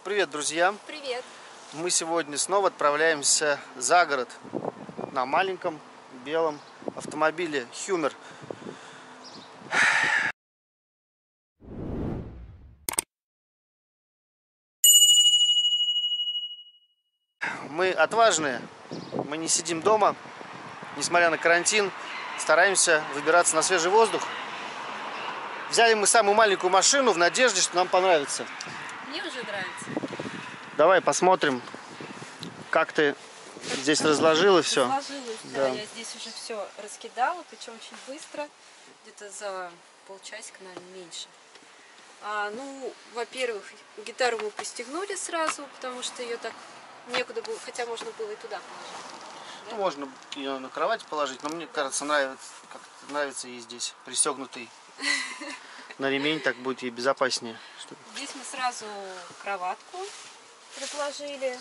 Привет, друзья! Привет! Мы сегодня снова отправляемся за город на маленьком белом автомобиле Hummer. Мы отважные, мы не сидим дома, несмотря на карантин, стараемся выбираться на свежий воздух. Взяли мы самую маленькую машину в надежде, что нам понравится. Мне уже нравится. Давай посмотрим, как ты здесь разложила все. Разложилась, да. Я здесь уже все раскидала, причем очень быстро, где-то за полчасика, наверное, меньше. Ну, во-первых, гитару мы пристегнули сразу, потому что ее так некуда было, хотя можно было и туда положить. Да? Ну, можно ее на кровать положить, но мне кажется, нравится ей здесь пристегнутый на ремень, так будет ей безопаснее. Здесь мы сразу кроватку разложили.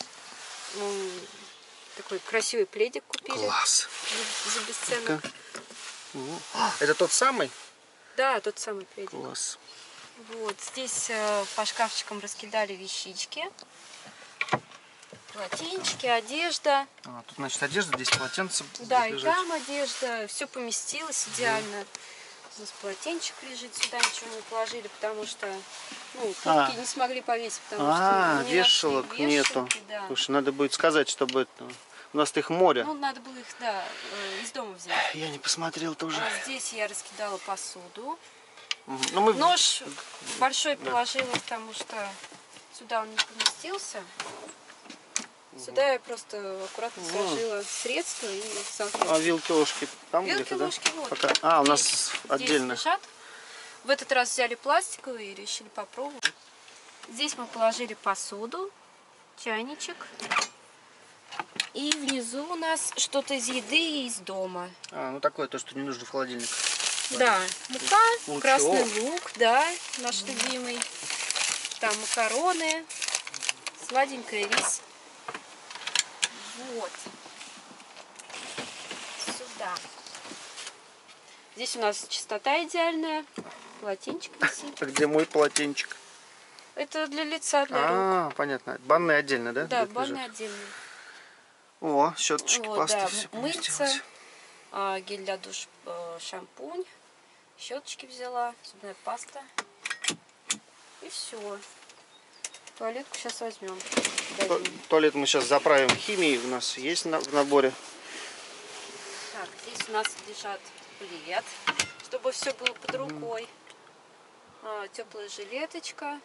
Такой красивый пледик купили. Класс! За бесценок. Это тот самый? Да, тот самый пледик. Класс. Вот, здесь по шкафчикам раскидали вещички. Полотенчики, одежда. Тут, значит, одежда, здесь полотенце. Да, и там одежда. Все поместилось идеально. У нас полотенчик лежит, сюда ничего не положили, потому что куртки не смогли повесить, потому что вешалок нету. Да. Слушай, надо будет сказать, чтобы это... У нас их море. Ну, надо было их, да, из дома взять. Я не посмотрел тоже. Здесь я раскидала посуду. Ну, Нож большой положила, потому что сюда он не поместился. Сюда я просто аккуратно сложила средства и салфетки. А вилки, ложки там где-то, да? Ложки вот. Пока... у нас отдельно. Лежат. В этот раз взяли пластиковые и решили попробовать. Здесь мы положили посуду, чайничек. И внизу у нас что-то из еды и из дома. Ну такое, то, что не нужно в холодильник. Да, мука, красный лук, да, наш любимый. Там макароны, сладенький рис. Вот. Сюда. Здесь у нас чистота идеальная. Полотенчик висит. А где мой полотенчик? Это для лица, для рук. Понятно. Банные отдельно, да? Да, банные отдельно. О, щеточки, пасты, да, все мыться, гель для душ, шампунь, щеточки взяла, зубная паста. И все. Туалетку сейчас возьмем. Туалет мы сейчас заправим химией, у нас есть в наборе. Так, здесь у нас лежат плед, чтобы все было под рукой. Теплая жилеточка,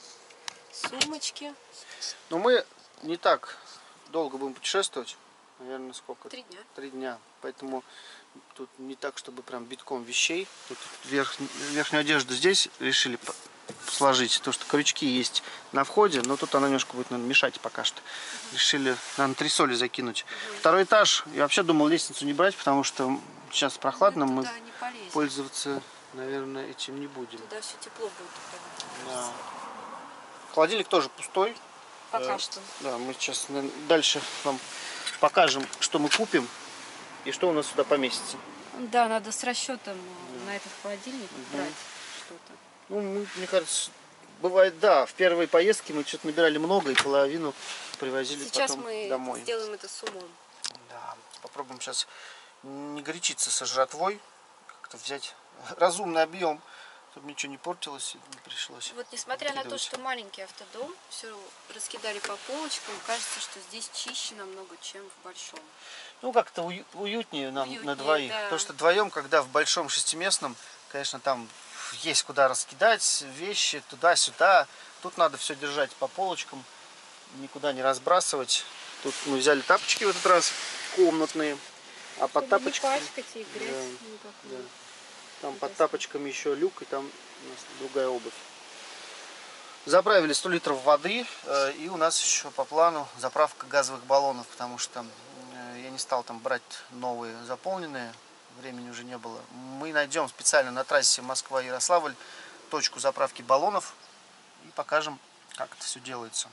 сумочки. Но мы не так долго будем путешествовать. Наверное, сколько? 3 дня. 3 дня. Поэтому тут не так, чтобы прям битком вещей. Тут верхнюю одежду здесь решили сложить. То, что крючки есть на входе, но тут она немножко будет, наверное, мешать пока что. Решили на антресоли закинуть. Второй этаж. Я вообще думал лестницу не брать, потому что сейчас прохладно. Мы пользоваться, наверное, этим не будем. Туда все тепло будет. Да. Холодильник тоже пустой. Пока что. Да, мы сейчас дальше вам покажем, что мы купим и что у нас сюда поместится. Да, надо с расчетом на этот холодильник брать что-то. Ну, мне кажется, бывает, да, в первой поездке мы что-то набирали много и половину привозили потом домой. Сейчас мы сделаем это с умом. Да, попробуем сейчас не горячиться со жратвой, как-то взять разумный объем, чтобы ничего не портилось и не пришлось. Вот несмотря на то, что маленький автодом, все раскидали по полочкам, кажется, что здесь чище намного, чем в большом. Ну, как-то уютнее нам на двоих. Да. Потому что вдвоем, когда в большом шестиместном, конечно, там есть куда раскидать вещи туда-сюда. Тут надо все держать по полочкам, никуда не разбрасывать. Тут мы взяли тапочки в этот раз, комнатные. А под тапочками... и грязь да. Там под тапочками еще люк, и там у нас другая обувь. Заправили 100 литров воды, и у нас еще по плану заправка газовых баллонов, потому что я не стал там брать новые заполненные, времени уже не было. Мы найдем специально на трассе Москва-Ярославль точку заправки баллонов и покажем, как это все делается.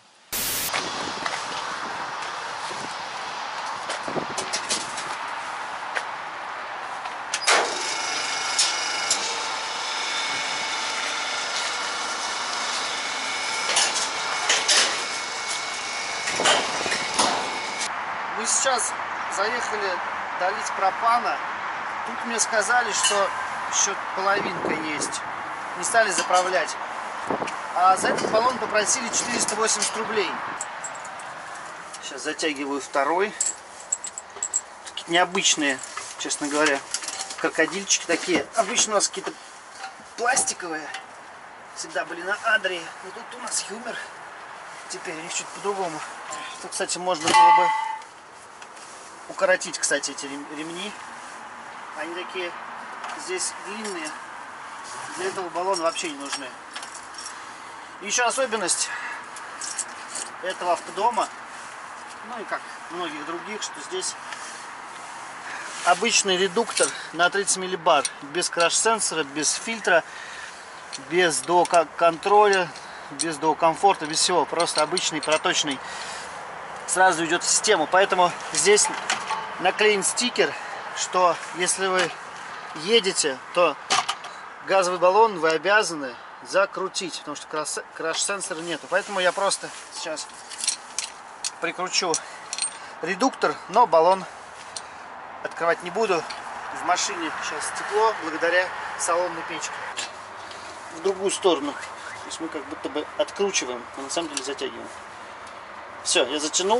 Мы сейчас заехали долить пропана. Тут мне сказали, что еще половинка есть. Не стали заправлять. А за этот баллон попросили 480 рублей. Сейчас затягиваю второй. Такие необычные, честно говоря, крокодильчики такие. Обычно у нас какие-то пластиковые. Всегда были на Адре. Но тут у нас Юмер. Теперь у них чуть по-другому. Тут, кстати, можно было бы укоротить, кстати, эти ремни. Они такие здесь длинные. Для этого баллона вообще не нужны. Еще особенность этого автодома, ну и как многих других, что здесь обычный редуктор на 30 миллибар, без краш-сенсора, без фильтра, без контроля, без комфорта, без всего. Просто обычный проточный сразу идет в систему. Поэтому здесь наклеен стикер, что если вы едете, то газовый баллон вы обязаны закрутить, потому что краш-сенсора нету. Поэтому я просто сейчас прикручу редуктор, но баллон открывать не буду. В машине сейчас тепло, благодаря салонной печке. В другую сторону. То есть мы как будто бы откручиваем, но на самом деле затягиваем. Все, я затянул.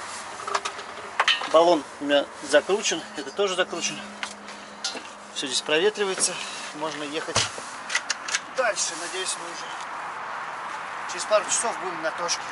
Баллон у меня закручен, это тоже закручен. Все здесь проветривается. Можно ехать дальше. Надеюсь, мы уже через пару часов будем на точке.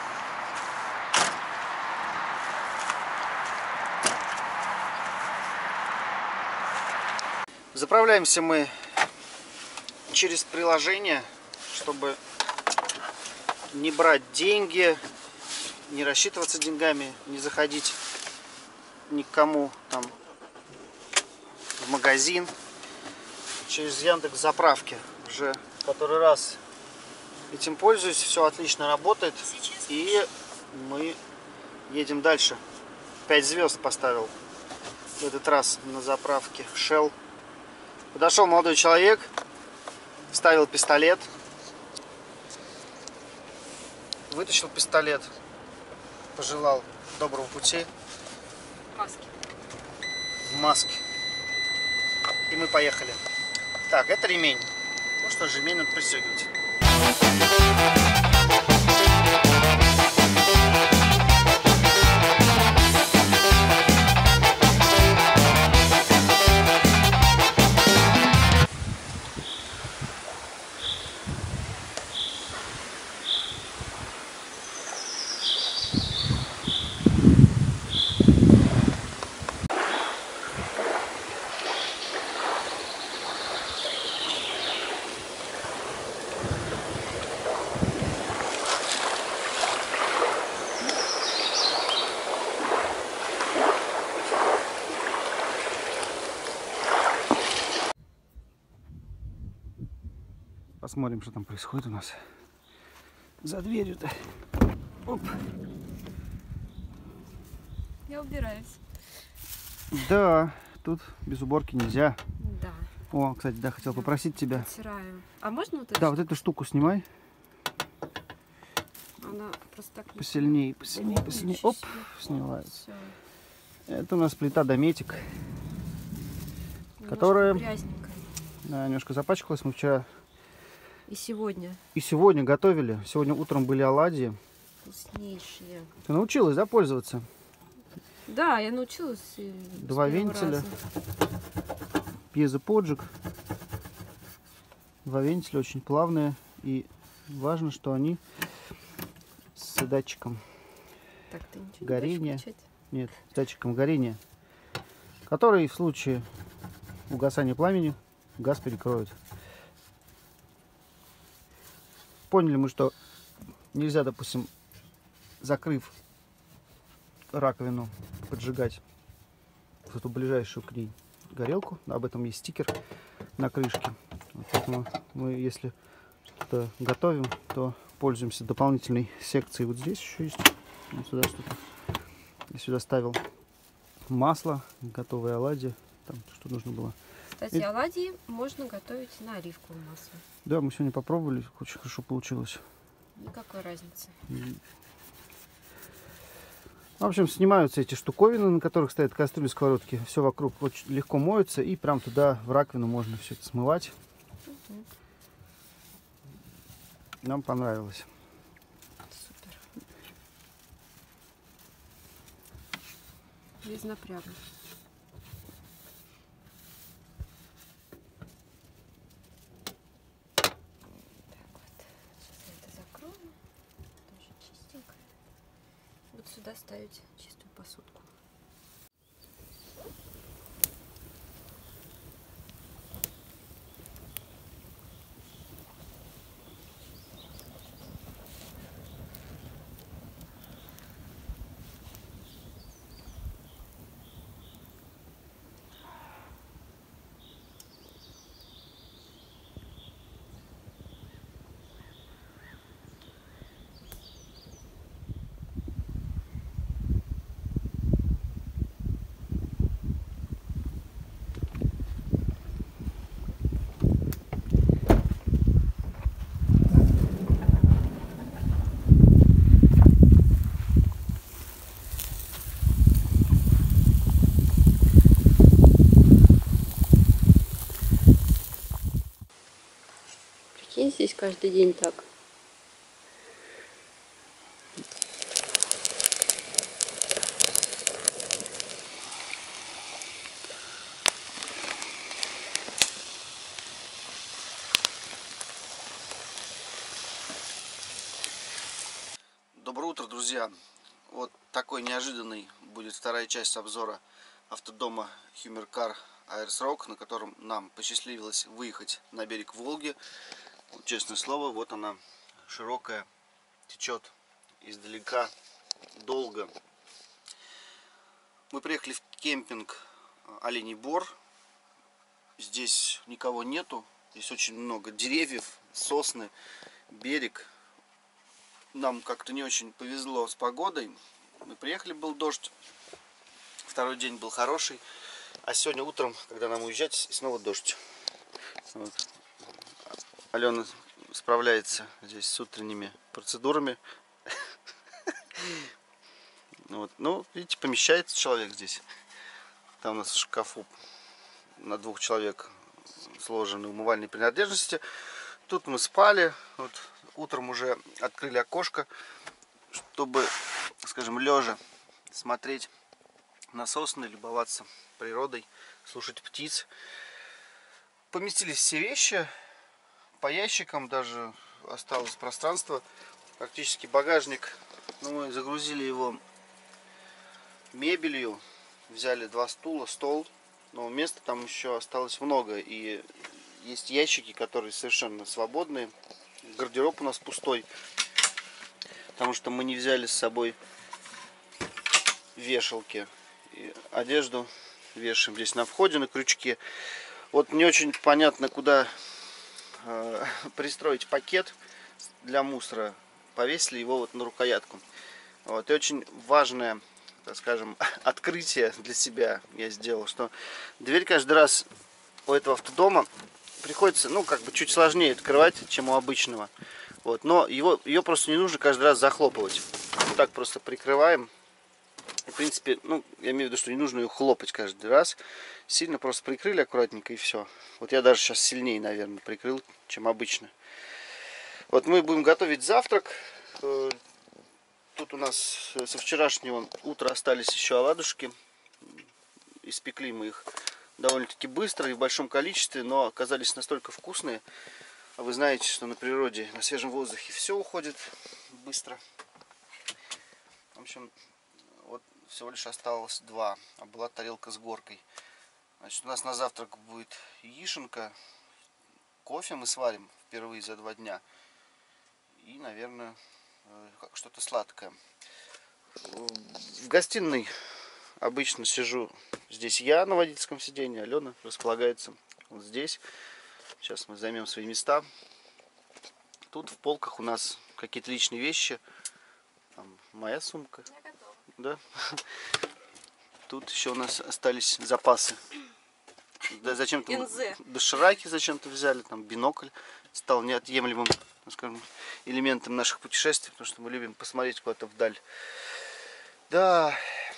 Заправляемся мы через приложение, чтобы не брать деньги, не рассчитываться деньгами, не заходить никому там в магазин. Через Яндекс.Заправки уже который раз этим пользуюсь, все отлично работает, и мы едем дальше. 5 звезд поставил в этот раз на заправке Shell. Подошел молодой человек, вставил пистолет, вытащил пистолет, пожелал доброго пути. В маске. И мы поехали. Так, это ремень. Ну что ж, ремень надо пристегивать. Посмотрим, что там происходит у нас за дверью-то. Оп. Я убираюсь. Да, тут без уборки нельзя. Да. О, кстати, да, хотел попросить тебя. Оттираю. А можно вот это? Да, вот эту штуку снимай. Она просто так... Посильнее, посильнее, Да посильнее. ничего Оп, себе. сняла. Всё. Это у нас плита Дометик, Немножко которая грязненькая. да, немножко запачкалась. Мы вчера И сегодня и сегодня готовили. Сегодня утром были оладьи. вкуснейшие. Ты научилась, да, пользоваться? Да, я научилась. Два вентиля. Пьезоподжиг. Два вентиля очень плавные. И важно, что они с датчиком Так, ты ничего горения. не хочешь включать? Нет, с датчиком горения, который в случае угасания пламени газ перекроет. Поняли мы, что нельзя, допустим, закрыв раковину, поджигать вот эту ближайшую к ней горелку. Об этом есть стикер на крышке. Поэтому мы, если что-то готовим, то пользуемся дополнительной секцией. Вот здесь еще есть. Вот сюда что-то. Я сюда ставил масло, готовые оладьи. Там что нужно было. Кстати, оладьи можно готовить на оливковом масле. Да, мы сегодня попробовали, очень хорошо получилось. Никакой разницы. В общем, снимаются эти штуковины, на которых стоят кастрюли, сковородки. Все вокруг очень легко моется. И прям туда, в раковину, можно все это смывать. Нам понравилось. Супер. Без напряга. Так вот. Сейчас я это закрою. Тоже чистенько. Вот сюда ставить чистую посудку. Прикинь, здесь каждый день так. Доброе утро, друзья! Вот такой неожиданный будет вторая часть обзора автодома Hummer Ayers Rock, на котором нам посчастливилось выехать на берег Волги. Вот, честное слово, вот она широкая, течет издалека, долго. Мы приехали в кемпинг Оленей Бор. Здесь никого нету, здесь очень много деревьев, сосны, берег. Нам как-то не очень повезло с погодой. Мы приехали, был дождь. Второй день был хороший. А сегодня утром, когда нам уезжать, снова дождь. Вот. Алена справляется здесь с утренними процедурами. Вот. Ну, видите, помещается человек здесь. Там у нас в шкафу на 2 человек сложены умывальные принадлежности. Тут мы спали. Вот. Утром уже открыли окошко, чтобы, скажем, лежа смотреть на сосны, любоваться природой, слушать птиц. Поместились все вещи по ящикам, даже осталось пространство, практически багажник. Ну, мы загрузили его мебелью, взяли 2 стула, стол, но места там еще осталось много, и есть ящики, которые совершенно свободные. Гардероб у нас пустой, потому что мы не взяли с собой вешалки. И одежду вешаем здесь на входе, на крючке. Вот не очень понятно, куда пристроить пакет для мусора. Повесили его вот на рукоятку. Вот. И очень важное, так скажем, открытие для себя я сделал, что дверь каждый раз у этого автодома приходится, ну, как бы чуть сложнее открывать, чем у обычного. Вот. Но ее просто не нужно каждый раз захлопывать. Вот так просто прикрываем. В принципе, ну, я имею в виду, что не нужно ее хлопать каждый раз. Сильно просто прикрыли аккуратненько и все. Вот я даже сейчас сильнее, наверное, прикрыл, чем обычно. Вот мы будем готовить завтрак. Тут у нас со вчерашнего утра остались еще оладушки. Испекли мы их довольно-таки быстро и в большом количестве, но оказались настолько вкусные. А вы знаете, что на природе, на свежем воздухе все уходит быстро. В общем, вот всего лишь осталось 2, а была тарелка с горкой. Значит, у нас на завтрак будет яишенка, кофе мы сварим впервые за 2 дня. И, наверное, что-то сладкое. В гостиной обычно сижу здесь я на водительском сиденье, Алена располагается вот здесь. Сейчас мы займем свои места. Тут в полках у нас какие-то личные вещи. Там моя сумка. Да. Тут еще у нас остались запасы. Да, зачем-то дошираки зачем-то взяли, там бинокль стал неотъемлемым, скажем, элементом наших путешествий, потому что мы любим посмотреть куда-то вдаль. Да.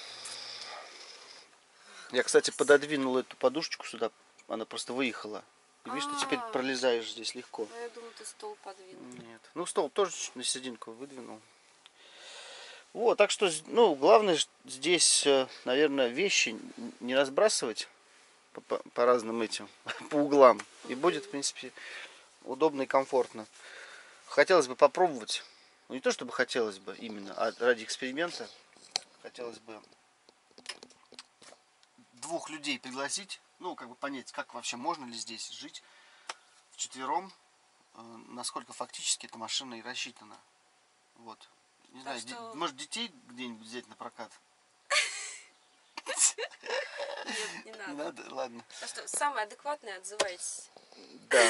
Я, кстати, пододвинул эту подушечку сюда. Она просто выехала. И видишь, ты теперь пролезаешь здесь легко. Ну, я думаю, ты стол подвинул. Нет. Ну, стол тоже чуть на серединку выдвинул. Вот, так что, ну, главное здесь, наверное, вещи не разбрасывать по разным этим, по углам. И будет, в принципе, удобно и комфортно. Хотелось бы попробовать. Ну, не то, чтобы хотелось бы именно, а ради эксперимента. Хотелось бы 2 людей пригласить. Ну, как бы понять, как вообще можно ли здесь жить вчетвером. Насколько фактически эта машина и рассчитана. Вот. Не знаю, что... может детей где-нибудь взять на прокат? Нет, не надо. Не надо? Ладно. Так что самые адекватные отзывайтесь. Да.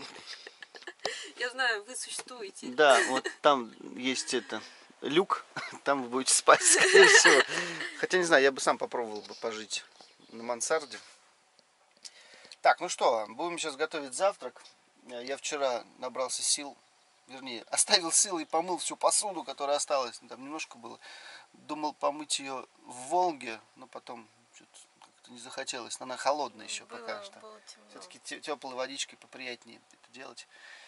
Я знаю, вы существуете. Да, вот там есть это люк, там вы будете спать, скорее всего. Хотя не знаю, я бы сам попробовал бы пожить на мансарде. Так, ну что, будем сейчас готовить завтрак. Я вчера набрался сил, вернее, оставил силы и помыл всю посуду, которая осталась. Там немножко было. Думал помыть ее в Волге, но потом что-то как-то не захотелось. Она холодная еще пока что. Все-таки теплой водичкой поприятнее это делать.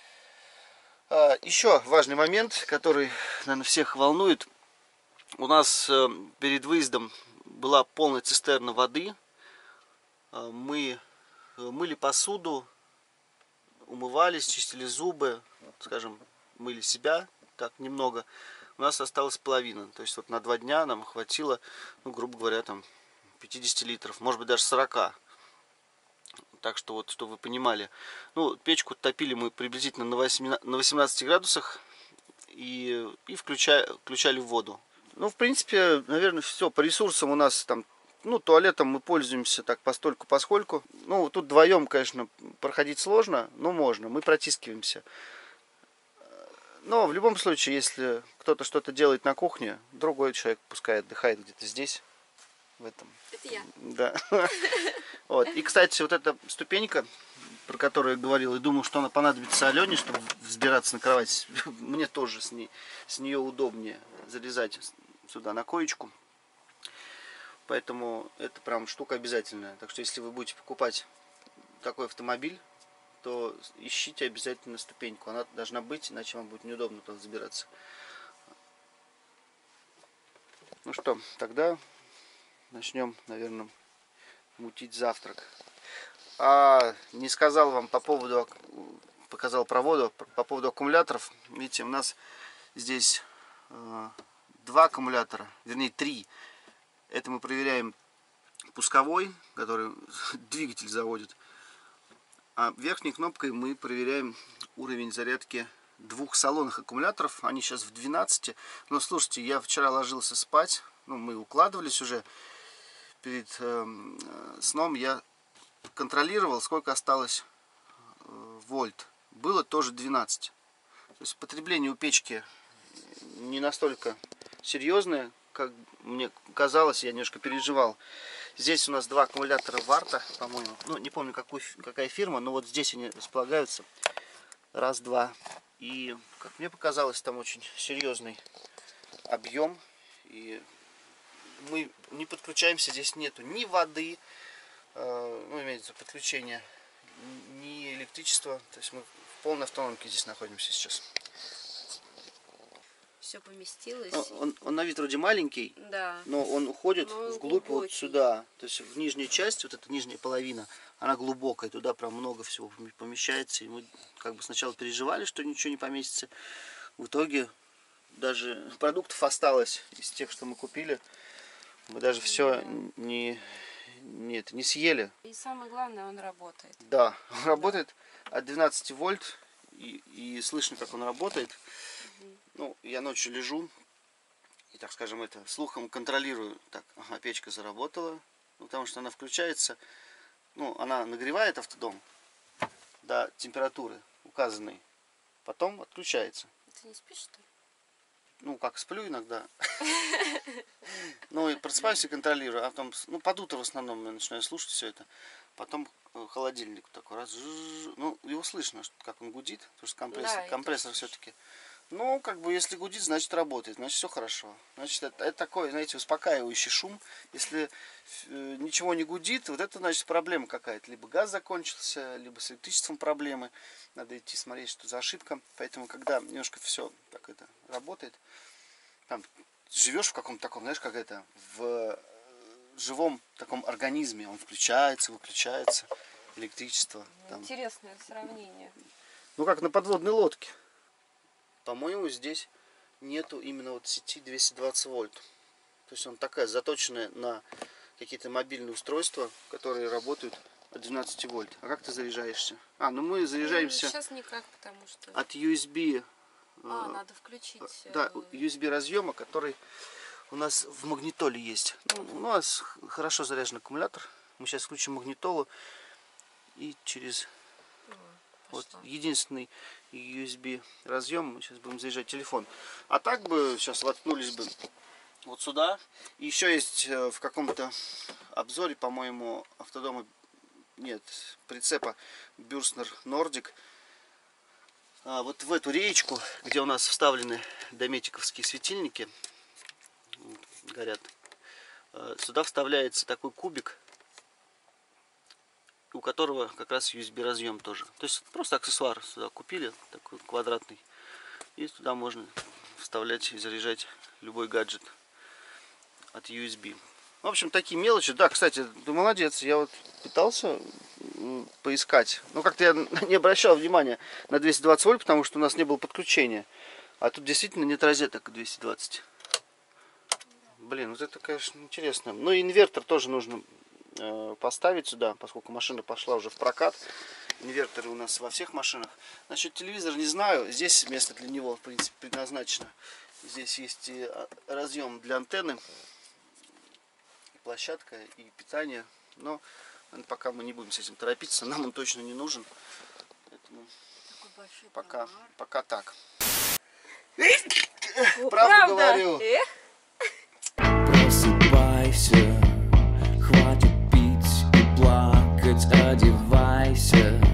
Еще важный момент, который, наверное, всех волнует. У нас перед выездом была полная цистерна воды. Мы мыли посуду, умывались, чистили зубы, скажем, мыли себя так немного. У нас осталась половина. То есть вот на 2 дня нам хватило, ну, грубо говоря, там 50 литров, может быть даже 40. Так что вот, чтобы вы понимали. Ну, печку топили мы приблизительно на 18 градусах и включали в воду. Ну, в принципе, наверное, все. По ресурсам у нас там, ну, туалетом мы пользуемся так постольку-поскольку. Ну, тут вдвоем, конечно, проходить сложно, но можно, мы протискиваемся. Но в любом случае, если кто-то что-то делает на кухне, другой человек пускай отдыхает где-то здесь, в этом. Это я. Да. Вот. И, кстати, вот эта ступенька, про которую я говорил, и думаю, что она понадобится Алене, чтобы взбираться на кровать. Мне тоже с нее удобнее залезать сюда на коечку. Поэтому это прям штука обязательная. Так что если вы будете покупать такой автомобиль, то ищите обязательно ступеньку. Она должна быть, иначе вам будет неудобно туда забираться. Ну что, тогда начнем, наверное, мутить завтрак. Не сказал вам по поводу, показал проводу, по поводу аккумуляторов. Видите, у нас здесь 2 аккумулятора, вернее 3. Это мы проверяем пусковой, который двигатель заводит. А верхней кнопкой мы проверяем уровень зарядки 2 салонных аккумуляторов. Они сейчас в 12. Но слушайте, я вчера ложился спать. Ну, мы укладывались уже. Перед сном я контролировал, сколько осталось вольт. Было тоже 12. То есть потребление у печки не настолько серьезное, как мне казалось, я немножко переживал. Здесь у нас 2 аккумулятора Варта, по-моему. Ну, не помню, какая фирма, но вот здесь они располагаются. Раз, два. И, как мне показалось, там очень серьезный объем. И мы не подключаемся, здесь нету ни воды, ну, имеется подключение, ни электричества. То есть мы в полной автономке здесь находимся сейчас. Все поместилось. Он на вид вроде маленький, Да. но он уходит вглубь глубокий. вот сюда. То есть в нижнюю часть, вот эта нижняя половина, она глубокая, туда прям много всего помещается. И мы как бы сначала переживали, что ничего не поместится. В итоге даже продуктов осталось из тех, что мы купили. Мы даже все не съели. И самое главное, он работает. Да, он работает от 12 вольт. И слышно, как он работает. Ну, я ночью лежу и, так скажем, это слухом контролирую. Так, ага, печка заработала, ну, потому что она включается, ну, она нагревает автодом до температуры указанной, потом отключается. Ты не спишь, что ли? Ну, как сплю иногда. Ну, и просыпаюсь и контролирую, а потом, ну, под утро в основном я начинаю слушать все это. Потом холодильник такой раз, ну, его слышно, как он гудит, потому что компрессор все-таки Ну, как бы, если гудит, значит работает, значит все хорошо. Значит, это такой, знаете, успокаивающий шум. Если ничего не гудит, вот это, значит, проблема какая-то. Либо газ закончился, либо с электричеством проблемы. Надо идти смотреть, что за ошибка. Поэтому, когда немножко все так это работает, там, живешь в каком-то таком, знаешь, как это, в живом таком организме. Он включается, выключается, электричество. Там. Интересное сравнение. Ну, как на подводной лодке. По-моему, здесь нету именно вот сети 220 вольт. То есть он такая заточенная на какие-то мобильные устройства, которые работают от 12 вольт. А как ты заряжаешься? Ну мы заряжаемся Сейчас никак, потому что... от USB. надо включить... Да, USB разъема, который у нас в магнитоле есть. Ну, у нас хорошо заряжен аккумулятор. Мы сейчас включим магнитолу и через... Вот единственный USB разъем, мы сейчас будем заряжать телефон. А так бы сейчас воткнулись бы вот сюда. И еще есть в каком-то обзоре, по-моему, автодома, нет, прицепа Бюрстнер Нордик. Вот в эту реечку, где у нас вставлены дометиковские светильники, горят, сюда вставляется такой кубик, у которого как раз USB разъем тоже. То есть просто аксессуар сюда купили, такой квадратный. И туда можно вставлять и заряжать любой гаджет от USB. В общем, такие мелочи. Да, кстати, ты молодец. Я вот пытался поискать. Но как-то я не обращал внимания на 220 вольт, потому что у нас не было подключения. А тут действительно нет розеток 220. Блин, вот это, конечно, интересно. Ну и инвертор тоже нужно поставить сюда, поскольку машина пошла уже в прокат. Инверторы у нас во всех машинах. Насчет телевизора не знаю. Здесь место для него, в принципе, предназначено. Здесь есть и разъем для антенны, площадка и питание. Но пока мы не будем с этим торопиться. Нам он точно не нужен. Поэтому пока так. Правду говорю. Просыпайся, хватит пить и плакать, одевайся.